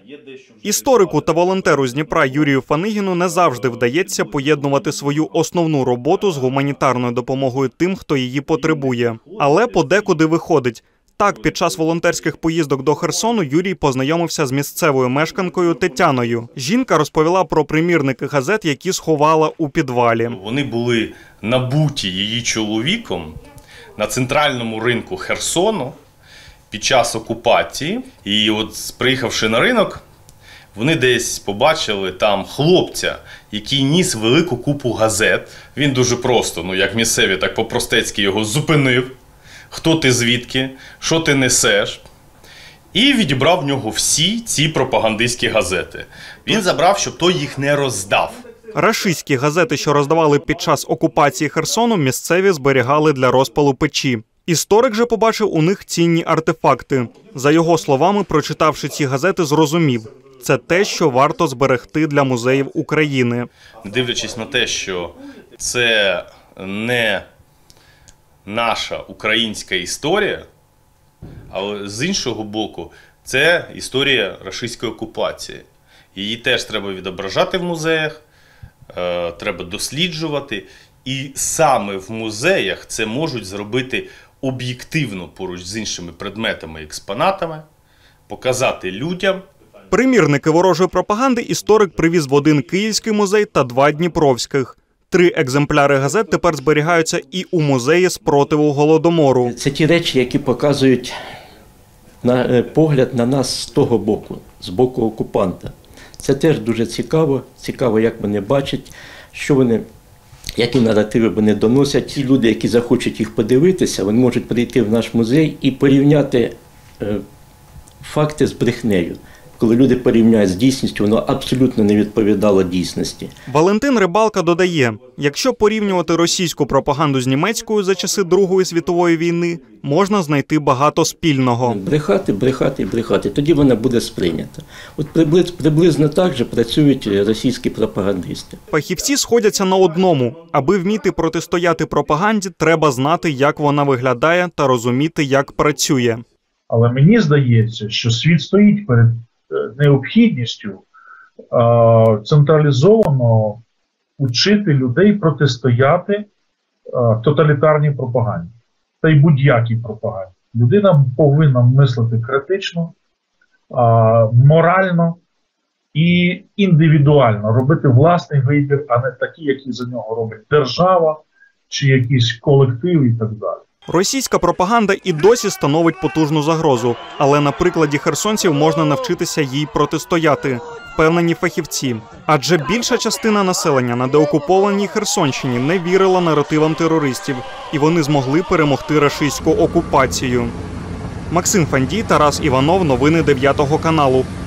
Історику та волонтеру з Дніпра Юрію Фанигіну не завжди вдається поєднувати свою основну роботу з гуманітарною допомогою тим, хто її потребує. Але подекуди виходить. Так, під час волонтерських поїздок до Херсону Юрій познайомився з місцевою мешканкою Тетяною. Жінка розповіла про примірники газет, які сховала у підвалі. Вони були набуті її чоловіком на центральному ринку Херсону під час окупації. І от, приїхавши на ринок, вони десь побачили там хлопця, який ніс велику купу газет. Він дуже просто, як місцеві, так по-простецьки його зупинив. Хто ти звідки, що ти несеш? І відібрав в нього всі ці пропагандистські газети. Він забрав, щоб той їх не роздав. Рашистські газети, що роздавали під час окупації Херсону, місцеві зберігали для розпалу печі. Історик же побачив у них цінні артефакти. За його словами, прочитавши ці газети, зрозумів – це те, що варто зберегти для музеїв України. Дивлячись на те, що це не наша українська історія, але з іншого боку, це історія рашистської окупації. Її теж треба відображати в музеях, треба досліджувати. І саме в музеях це можуть зробити об'єктивно поруч з іншими предметами і експонатами, показати людям. Примірники ворожої пропаганди історик привіз в один Київський музей та 2 дніпровських. 3 екземпляри газет тепер зберігаються і у музеї спротиву Голодомору. Це ті речі, які показують погляд на нас з того боку, з боку окупанта. Це теж дуже цікаво. Цікаво, як вони бачать, які наративи вони доносять. Ті люди, які захочуть їх подивитися, вони можуть прийти в наш музей і порівняти факти з брехнею. Коли люди порівняють з дійсністю, воно абсолютно не відповідало дійсності. Валентин Рибалка додає, якщо порівнювати російську пропаганду з німецькою за часи Другої світової війни, можна знайти багато спільного. Брехати, брехати, брехати. Тоді вона буде сприйнята. От приблизно так же працюють російські пропагандисти. Фахівці сходяться на одному. Аби вміти протистояти пропаганді, треба знати, як вона виглядає та розуміти, як працює. Але мені здається, що світ стоїть перед необхідністю централізовано учити людей протистояти тоталітарній пропаганді та й будь-якій пропаганді. Людина повинна мислити критично, морально і індивідуально, робити власний вибір, а не такий, який за нього робить держава чи якийсь колектив і так далі. Російська пропаганда і досі становить потужну загрозу, але на прикладі херсонців можна навчитися їй протистояти, впевнені фахівці. Адже більша частина населення на деокупованій Херсонщині не вірила наративам терористів, і вони змогли перемогти рашистську окупацію. Максим Фандій, Тарас Іванов, новини 9 каналу.